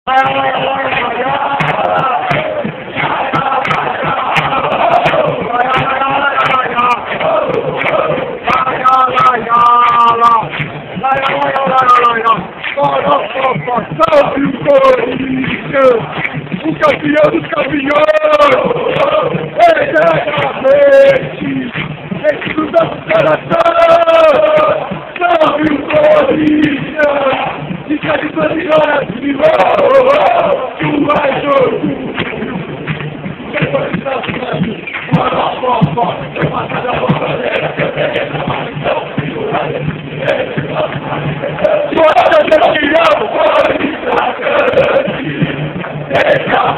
Salve o Corinthians! O campeão dos campeões! Eternamente! Esse do nosso coração! Salve o Corinthians! Fica de bandeira de Milão! Tu mais orgulho! Bora, campeão! Bora,